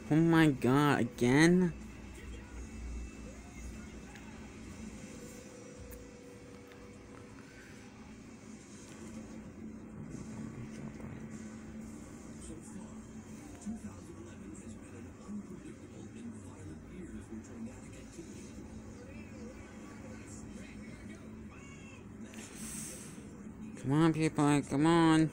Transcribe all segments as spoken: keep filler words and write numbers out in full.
Oh my god, again? Come on, people, come on.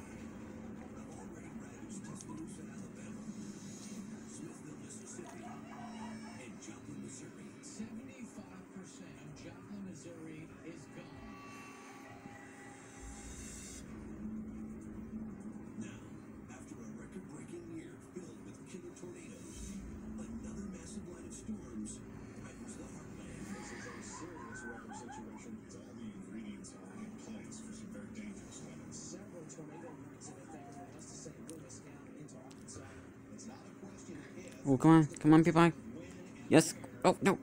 Oh, come on, come on, people. Yes. Oh, no.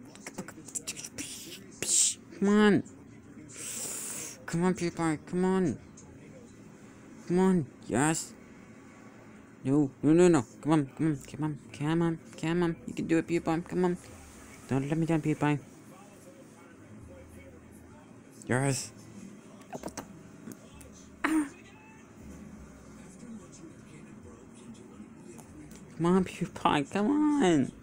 Come on. Come on, people. Come on. Come on. Yes. No, no, no, no. Come on, come on, come on, come on, come on. You can do it, PewDiePie. Come on. Don't let me down, PewDiePie. Yes. Oh, what the? Ah. Come on, PewDiePie. Come on.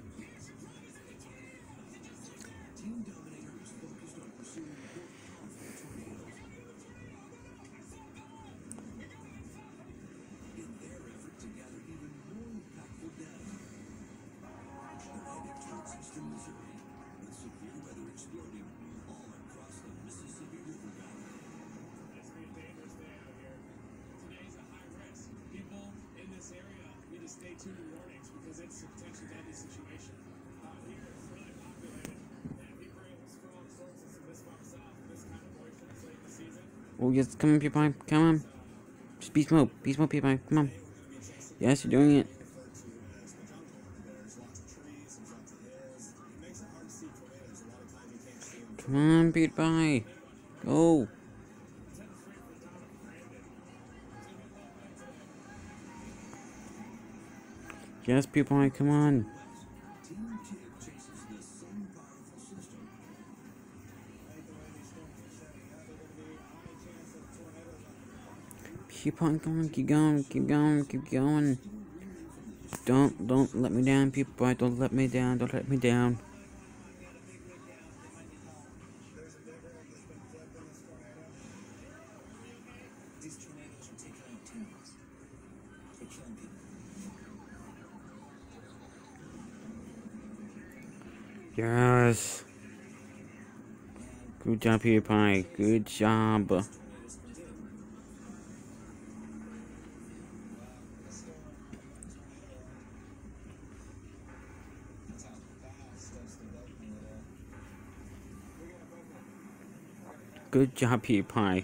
Stay tuned to warnings because it's a potentially deadly situation. Uh, here it's really populated, and we bring strong sources from this far south, this kind of moisture late in the season. Oh, yes, come on, PewDiePie. Come on. Just beast mode. Beast mode, PewDiePie. Come on. Yes, you're doing it. Come on, PewDiePie. Go. Yes, PewDiePie, come on. PewDiePie, come on, keep going, keep going, keep going. Don't, don't let me down, PewDiePie. Don't let me down. Don't let me down. Yes. Good job, PewDiePie. Good job. Good job, PewDiePie.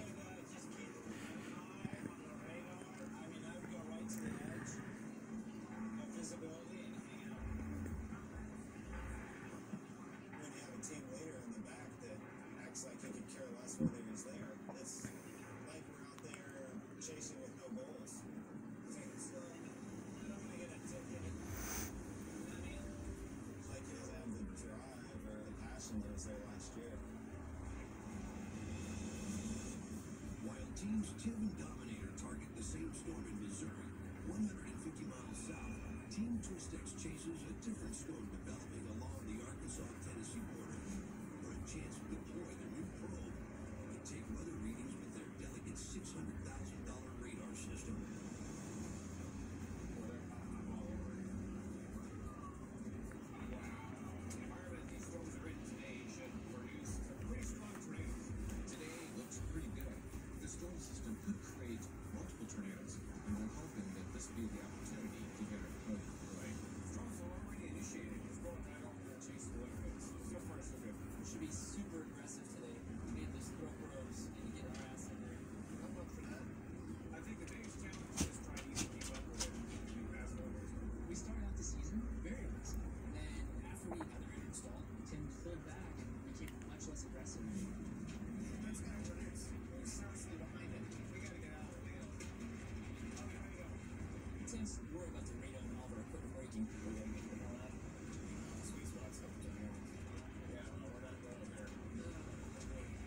Teams Tim and Dominator target the same storm in Missouri, one hundred fifty miles south. Team Twist X chases a different storm development.